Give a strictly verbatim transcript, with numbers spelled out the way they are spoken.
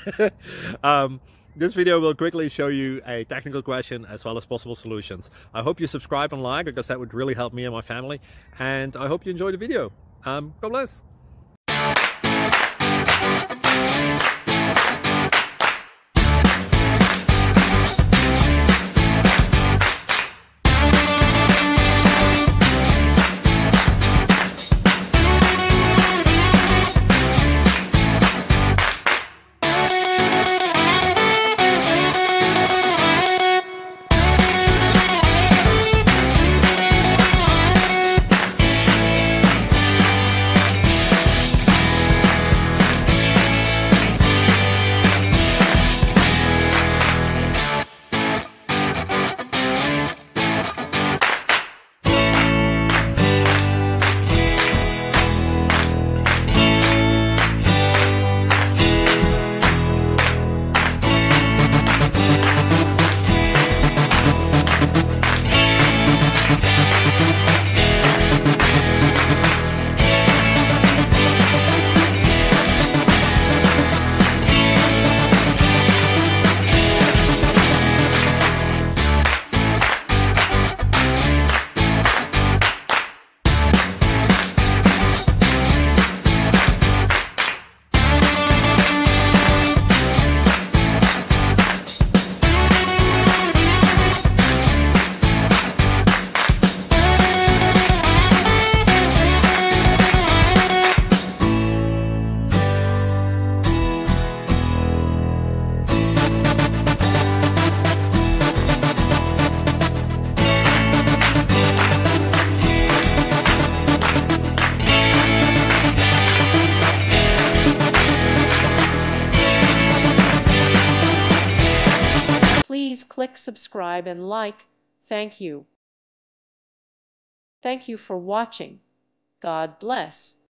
um, this video will quickly show you a technical question as well as possible solutions. I hope you subscribe and like, because that would really help me and my family. And I hope you enjoy the video. Um, God bless. Please click subscribe and like. Thank you. Thank you for watching. God bless.